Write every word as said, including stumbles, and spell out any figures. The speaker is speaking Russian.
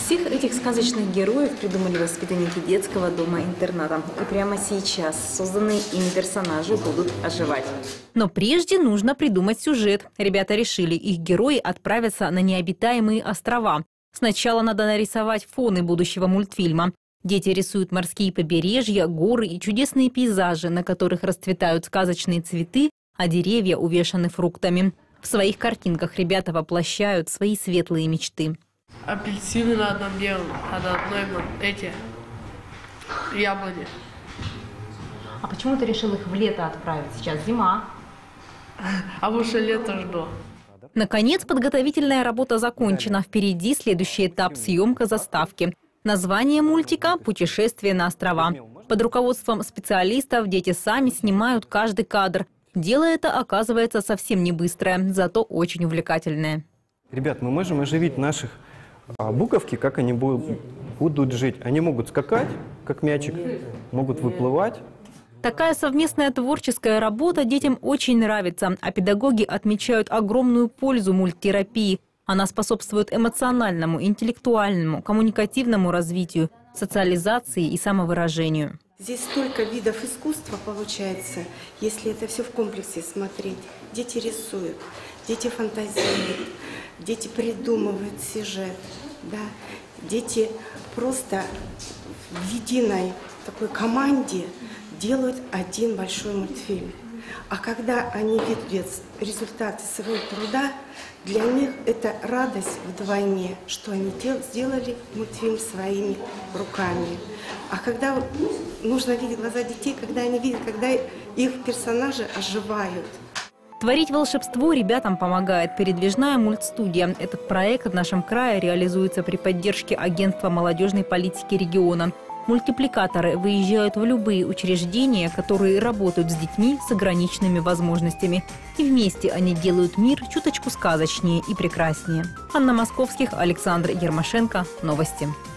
Всех этих сказочных героев придумали воспитанники детского дома-интерната. И прямо сейчас созданные ими персонажи будут оживать. Но прежде нужно придумать сюжет. Ребята решили, их герои отправятся на необитаемые острова. Сначала надо нарисовать фоны будущего мультфильма. Дети рисуют морские побережья, горы и чудесные пейзажи, на которых расцветают сказочные цветы, а деревья увешаны фруктами. В своих картинках ребята воплощают свои светлые мечты. Апельсины на одном белом, а на одной эти яблони. А почему ты решил их в лето отправить? Сейчас зима. А уже лето жду. Наконец, подготовительная работа закончена. Впереди следующий этап – съемка заставки. Название мультика «Путешествие на острова». Под руководством специалистов дети сами снимают каждый кадр. Дело это оказывается совсем не быстрое, зато очень увлекательное. Ребят, мы можем оживить наших а, буковки, как они будут, будут жить. Они могут скакать, как мячик, могут выплывать. Такая совместная творческая работа детям очень нравится, а педагоги отмечают огромную пользу мульттерапии. Она способствует эмоциональному, интеллектуальному, коммуникативному развитию, социализации и самовыражению. Здесь столько видов искусства получается, если это все в комплексе смотреть. Дети рисуют, дети фантазируют, дети придумывают сюжет. Да? Дети просто в единой такой команде делают один большой мультфильм. А когда они видят результаты своего труда, для них это радость вдвойне, что они сделали мультфильм своими руками. А когда нужно видеть глаза детей, когда они видят, когда их персонажи оживают. Творить волшебство ребятам помогает передвижная мультстудия. Этот проект в нашем крае реализуется при поддержке Агентства молодежной политики региона. Мультипликаторы выезжают в любые учреждения, которые работают с детьми с ограниченными возможностями. И вместе они делают мир чуточку сказочнее и прекраснее. Анна Московских, Александр Ермошенко. Новости.